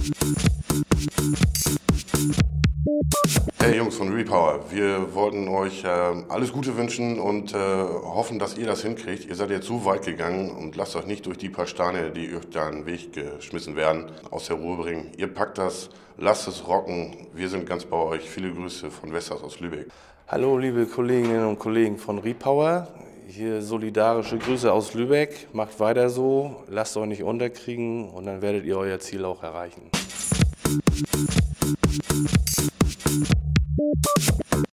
Hey Jungs von Repower, wir wollten euch alles Gute wünschen und hoffen, dass ihr das hinkriegt. Ihr seid jetzt so weit gegangen und lasst euch nicht durch die paar Steine, die euch da in den Weg geschmissen werden, aus der Ruhe bringen. Ihr packt das, lasst es rocken. Wir sind ganz bei euch. Viele Grüße von Westers aus Lübeck. Hallo liebe Kolleginnen und Kollegen von Repower. Hier solidarische Grüße aus Lübeck. Macht weiter so, lasst euch nicht unterkriegen und dann werdet ihr euer Ziel auch erreichen.